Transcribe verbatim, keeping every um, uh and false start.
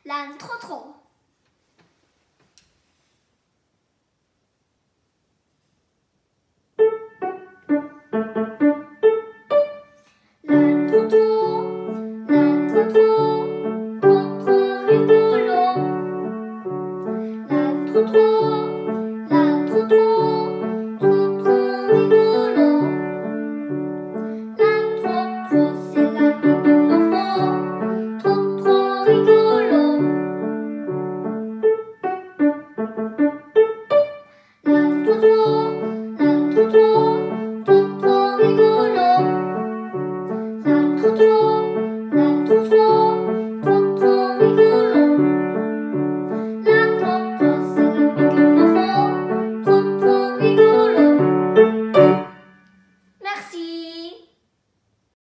l'âne Trotro. L'âne Trotro, l'âne Trotro, trop trop rigolo. L'âne Trotro, l'âne Trotro, trop trop rigolo. L'âne Trotro, c'est l'ami de mon enfant, trop trop rigolo. L'âne Trotro, l'âne Trotro, trop trop rigolo. L'âne Trotro, l'âne Trotro.